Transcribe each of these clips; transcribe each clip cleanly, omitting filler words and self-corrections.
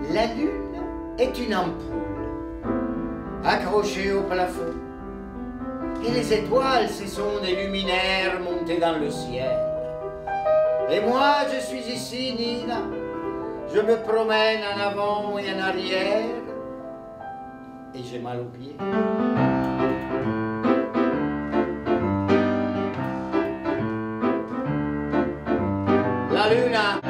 La lune est une ampoule accrochée au plafond. Et les étoiles, ce sont des luminaires montés dans le ciel. Et moi, je suis ici, Nina. Je me promène en avant et en arrière. Et j'ai mal aux pieds. La luna.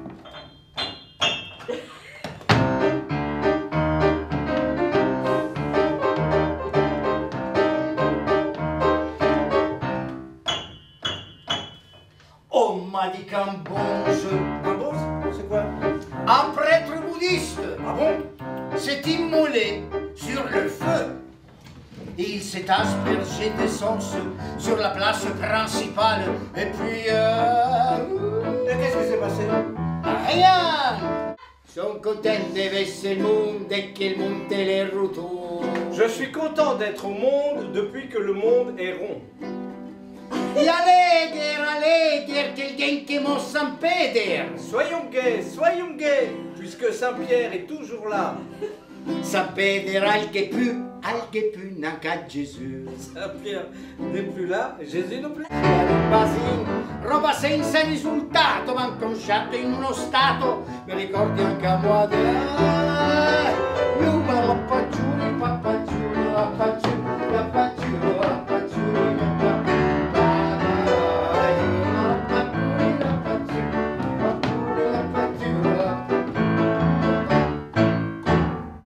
On m'a dit qu'un bon jeu. Un bon, c'est quoi? Un prêtre bouddhiste. Ah bon? S'est immolé sur le feu. Et il s'est aspergé d'essence sur la place principale. Et puis... Et qu'est-ce qui s'est passé? Rien! Sono contento di essere il mondo e che il mondo è rotto. Je suis content d'être au monde depuis que le monde est rond. E allegher, che il genchemo San Peter. Soyons gays, puisque Saint-Pierre est toujours là. San Peter, alche più nanca Gesù. Saint-Pierre n'est plus là, Jésus non plus. Roba senza risultato, ma inconsciato in uno stato, mi ricordi anche a moi. Io papà Giulio,